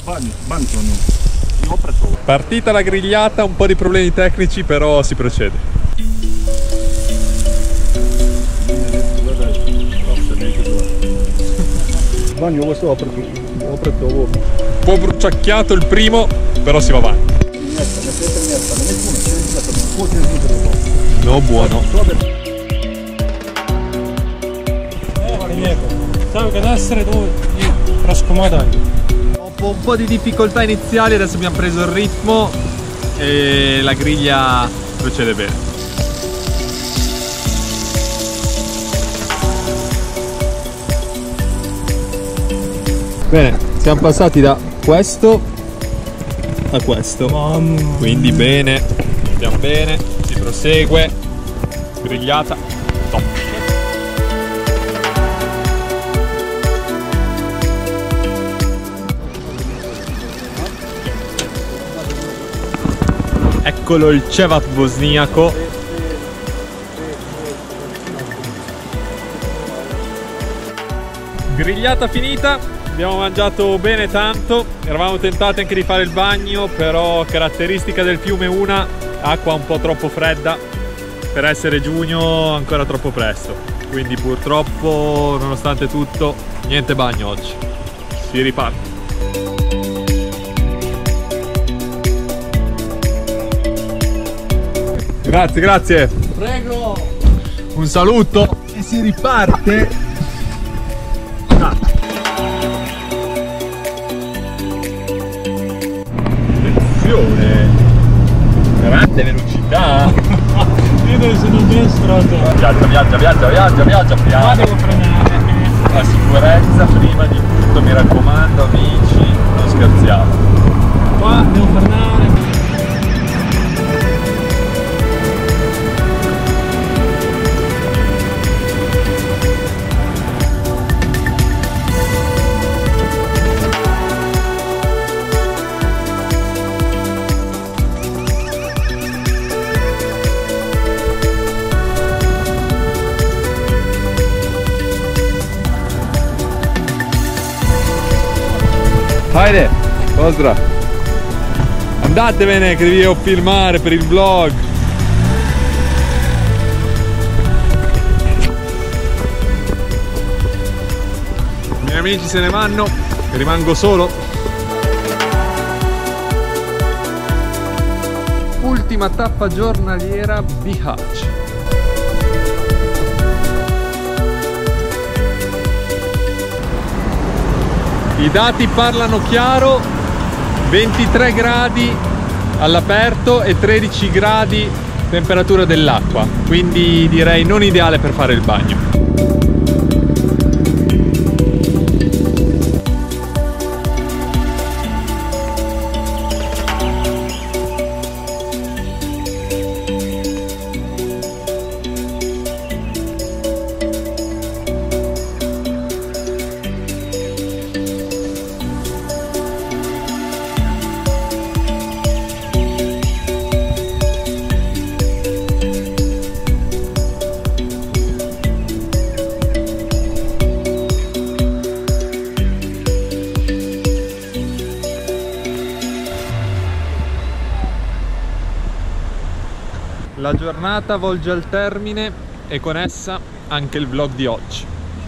Partita la grigliata, un po' di problemi tecnici, però si procede. Un po' bruciacchiato il primo, però si va avanti. No, buono. Dopo un po' di difficoltà iniziali adesso abbiamo preso il ritmo e la griglia procede bene. Bene, siamo passati da questo a questo. Quindi bene, andiamo bene, si prosegue. Grigliata top. Eccolo il cevat bosniaco. Grigliata finita, abbiamo mangiato bene tanto, eravamo tentati anche di fare il bagno, però caratteristica del fiume una, acqua un po' troppo fredda, per essere giugno ancora troppo presto, quindi purtroppo nonostante tutto niente bagno oggi, si riparte. Grazie, grazie. Prego. Un saluto e si riparte. Attenzione. Grande velocità. Io sono destro. Viaggia. Qua devo frenare. La sicurezza prima di tutto, mi raccomando amici, non scherziamo. Qua devo frenare. Haydi, pozdrav. Andatevene che devo filmare per il vlog. I miei amici se ne vanno e rimango solo. Ultima tappa giornaliera, Bihać. I dati parlano chiaro, 23 gradi all'aperto e 13 gradi temperatura dell'acqua, quindi direi non ideale per fare il bagno. La giornata volge al termine e con essa anche il vlog di oggi.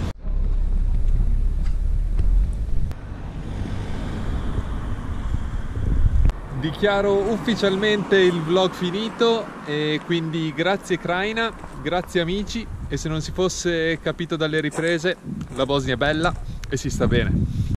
Dichiaro ufficialmente il vlog finito e quindi grazie Kraina, grazie amici, e se non si fosse capito dalle riprese, la Bosnia è bella e si sta bene.